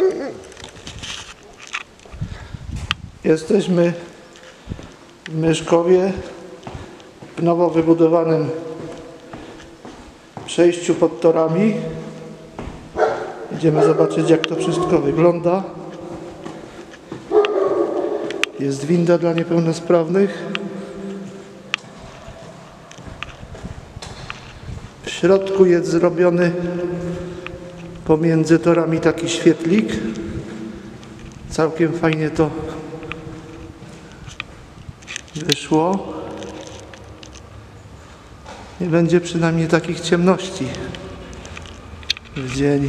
Jesteśmy w Myszkowie, w nowo wybudowanym przejściu pod torami. Idziemy zobaczyć, jak to wszystko wygląda. Jest winda dla niepełnosprawnych. W środku jest zrobiony pomiędzy torami taki świetlik. Całkiem fajnie to wyszło. Nie będzie przynajmniej takich ciemności w dzień.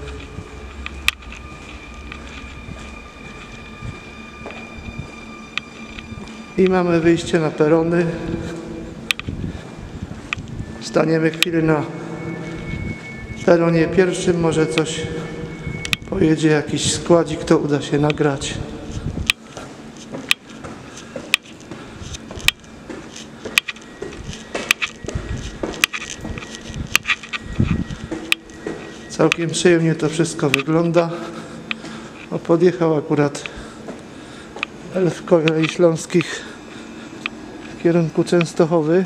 I mamy wyjście na perony. Staniemy chwilę na peronie pierwszym, może coś pojedzie, jakiś składzik, to uda się nagrać. Całkiem przyjemnie to wszystko wygląda. O, podjechał akurat Elf Kolei Śląskich w kierunku Częstochowy.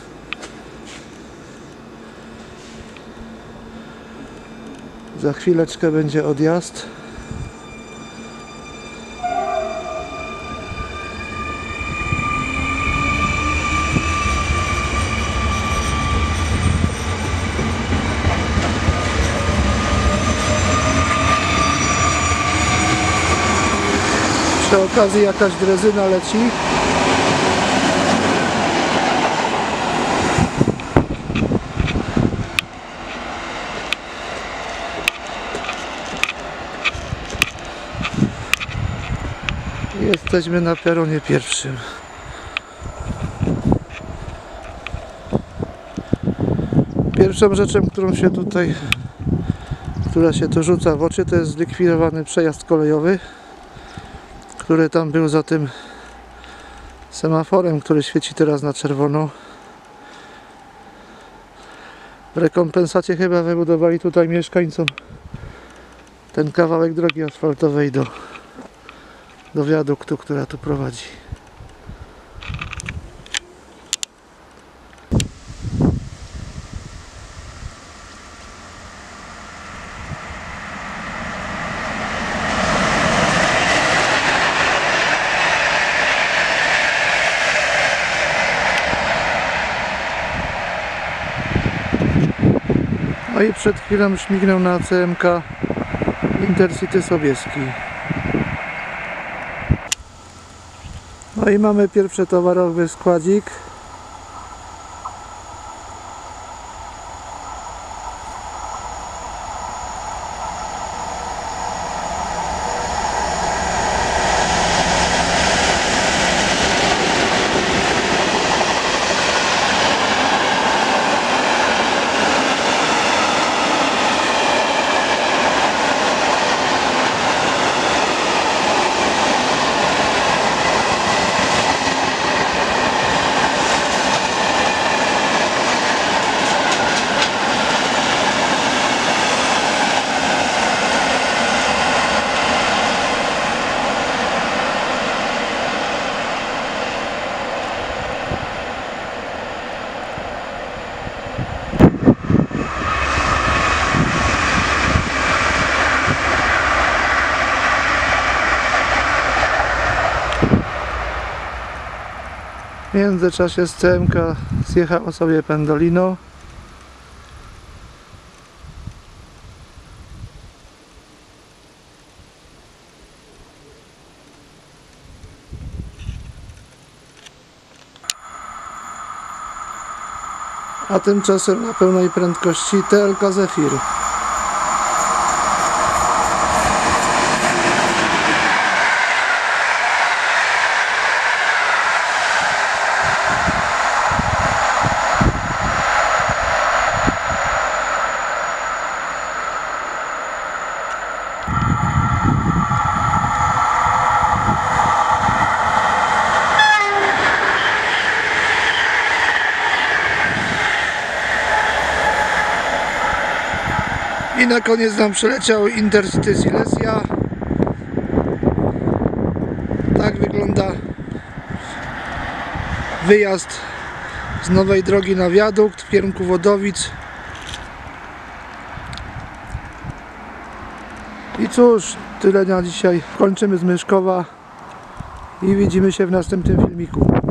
Za chwileczkę będzie odjazd. Przy okazji jakaś drezyna leci. Jesteśmy na peronie pierwszym. Pierwszą rzeczą, która się tu rzuca w oczy, to jest zlikwidowany przejazd kolejowy, który tam był za tym semaforem, który świeci teraz na czerwono. W rekompensacie chyba wybudowali tutaj mieszkańcom ten kawałek drogi asfaltowej do wiaduktu, która tu prowadzi. No i przed chwilą śmignął na CMK Intercity Sobieski. No i mamy pierwszy towarowy składzik. W międzyczasie z CMK zjechało sobie Pendolino. A tymczasem na pełnej prędkości TLK Zephyr. I na koniec nam przeleciał Intercity Silesia. Tak wygląda wyjazd z nowej drogi na wiadukt w kierunku Wodowic. I cóż, tyle na dzisiaj. Kończymy z Myszkowa i widzimy się w następnym filmiku.